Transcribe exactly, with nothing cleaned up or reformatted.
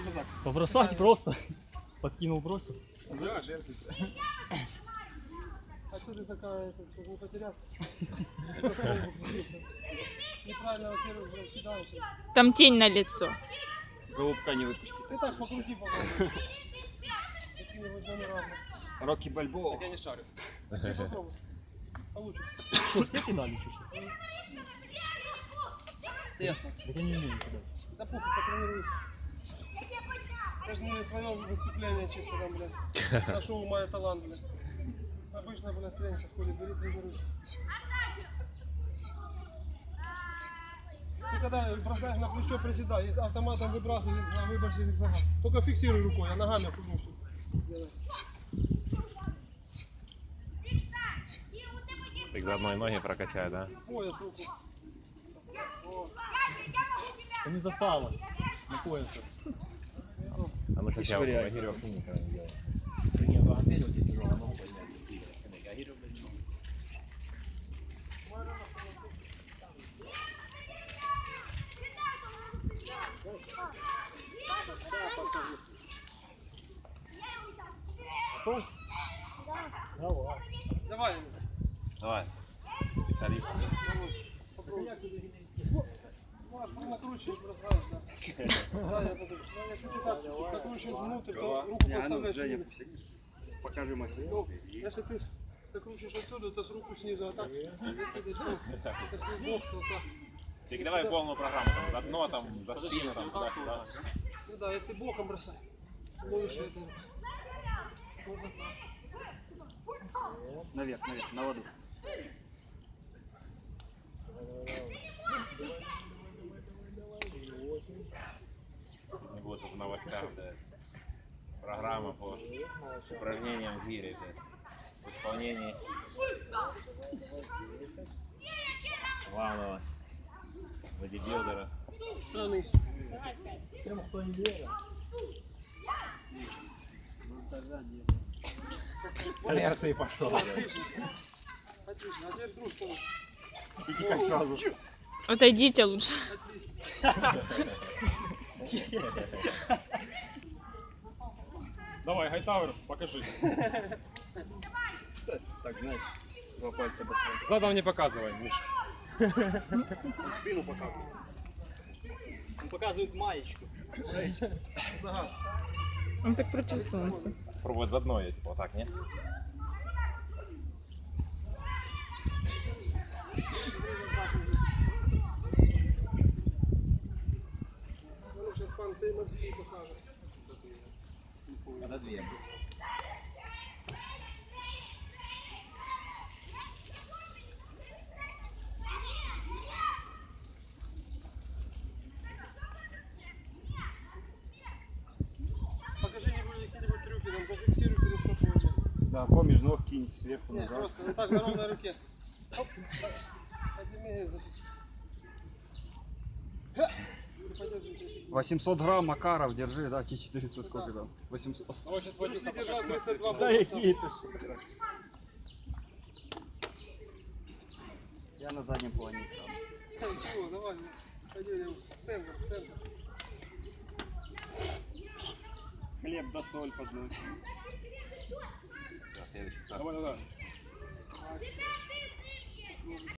Побросать просто. Подкинул, бросил. Да, жертвуйся. А что ты такая, чтобы не потеряться? Неправильно, во-первых, уже кидаешься. Там тень на лицо. Голубка не выпусти. Ты так покрути, пожалуйста. Какие-нибудь номера. Рокки Бальбоа. Так я не шарю. Ты попробуй. Получится. Что, все кидали, что? Ты остался. Так я не умею кидать. Да похуй, потренируйся. Это же не твое выступление чисто там, блядь. На шоу «Моя талант», блядь. Обычно, блядь, тренер ходит, бери, тренируйся. Ты когда бросаешь на плечо, приседай, и автоматом выбрасывай на выборочных ногах. Только фиксируй рукой, а ногами хуйню всю делай. Так заодно и ноги прокачай, да? Пояс руку. О, Да не за сало. На поясе. А ну сейчас я веревку никогда не делал. Нет, а теперь вот я тяжело ногу поднять. Давай. давай. Давай. Специалист. Попробуй. Маш, ты накручивай, бросаешь, да. Да, я буду. Ну, если ты так накручиваешь внутрь, то руку подставляешь ниже. Покажи мастер. Если ты закручиваешь отсюда, то с руку снизу, а так видишь, ну, если бок, то так. Так давай полную программу. Там, за дно, там, за спину, там, туда-сюда. Ну да, если боком бросай, лучше это. Можно так. Наверх, наверх, на ладошку. Не будет в новостях, да. Программа по упражнениям в гире, да. В исполнении главного бодибилдера. Страны. Прямо кто не верит. По инерции пошел. Отлично. Отлично. А теперь в другую сторону. И тикай сразу. Отойдите лучше. Давай, Хайтауэр, покажи. Так, знаешь, два пальца посмотри. Задом не показывай, Миша. Спину показывай. Он показывает маечку. Загад. Он так против солнца. Пробовать за дно, типа, вот так, не? Ну, сейчас пан Сейманский покажет. Это две. Покажи какие-нибудь трюки, там зафиксируй перед собой. Да, помнишь, ног кинь сверху Нет, назад. просто вот так на ровной руке. Оп. Подними, зафиксируй. Подержи шесть. восемьсот грамм Макаров, держи, да, Ти четыреста сколько там? восемьсот. Ну, сейчас Плюс не держал тридцать два Да полчаса. какие ты ж. Я на заднем плане там. Ничего, давай, пойдем в центр, в центр. Хлеб да соль подносим. Следующий. Давай, давай.